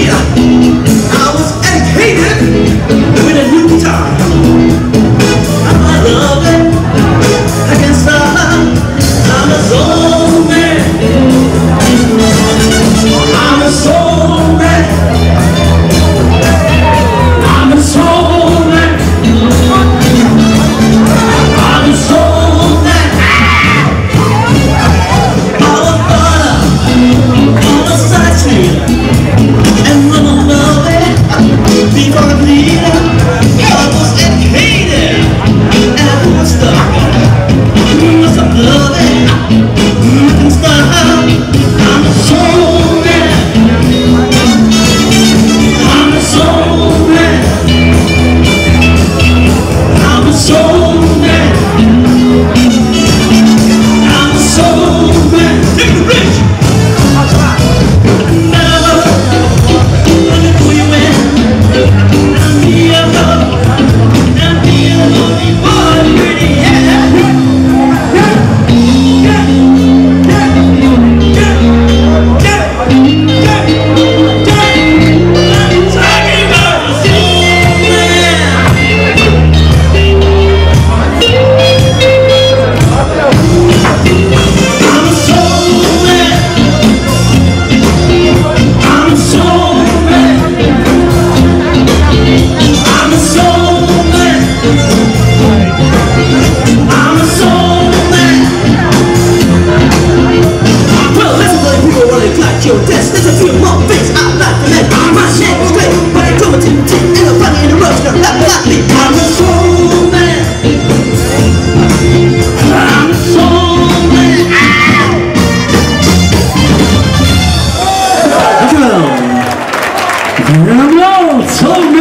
I was educated with a new guitar. I love it. I can't stop. I'm a soul man. I'm a soul man. I'm a soul man. I'm a soul man. I was brought up on a side street, and when I love it, before I bleed, I was educated, and I was stuck. Must have love it, nothing stop. I'm a soul man. I'm a soul man. I'm a soul man. I'm a soul man. Take the bridge. Never gonna pull you in. I'm the love. I'm the lonely boy, pretty yeah. Your test, there's a few more things I'd like to make. My shape is great, but I told me to take and a funny in the road, no, not me. I'm a soul man. I'm a soul man. Drum roll, soul man.